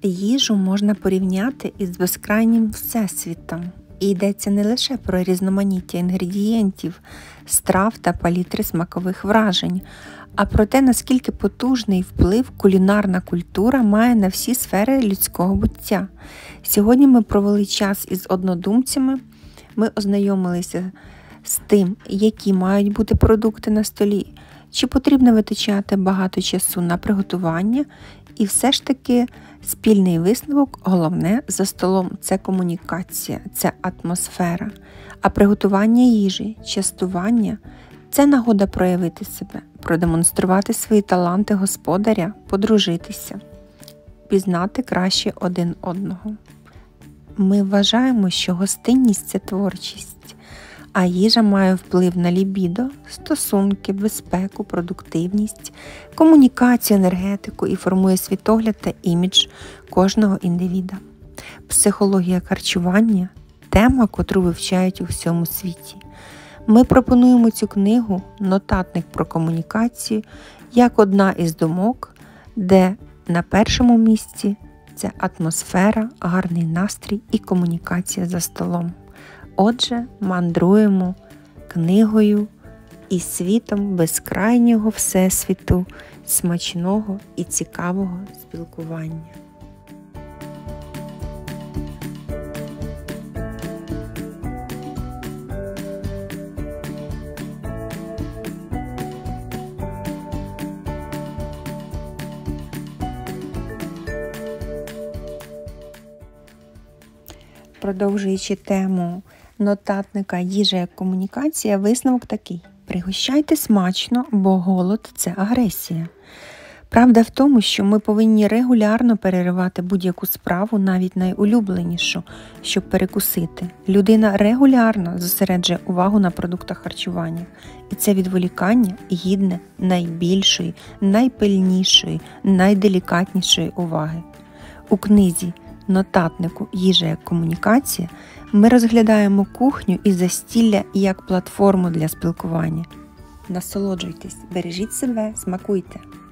Їжу можна порівняти із безкрайнім всесвітом. І йдеться не лише про різноманіття інгредієнтів, страв та палітри смакових вражень, а про те, наскільки потужний вплив кулінарна культура має на всі сфери людського буття. Сьогодні ми провели час із однодумцями, ми ознайомилися з тим, які мають бути продукти на столі, чи потрібно витрачати багато часу на приготування, і все ж таки спільний висновок, головне за столом – це комунікація, це атмосфера. А приготування їжі, частування – це нагода проявити себе, продемонструвати свої таланти господаря, подружитися, пізнати краще один одного. Ми вважаємо, що гостинність – це творчість, а їжа має вплив на лібідо, стосунки, безпеку, продуктивність, комунікацію, енергетику і формує світогляд та імідж кожного індивіда. Психологія харчування – тема, котру вивчають у всьому світі. Ми пропонуємо цю книгу «Нотатник про комунікацію» як одна із думок, де на першому місці – це атмосфера, гарний настрій і комунікація за столом. Отже, мандруємо книгою і світом безкрайнього всесвіту, смачного і цікавого спілкування. Продовжуючи тему нотатника «Їжа як комунікація», висновок такий. Пригощайте смачно, бо голод – це агресія. Правда в тому, що ми повинні регулярно переривати будь-яку справу, навіть найулюбленішу, щоб перекусити. Людина регулярно зосереджує увагу на продуктах харчування. І це відволікання гідне найбільшої, найпильнішої, найделікатнішої уваги. У книзі «Нотатнику. Їжа як комунікація» ми розглядаємо кухню і застілля як платформу для спілкування. Насолоджуйтесь, бережіть себе, смакуйте!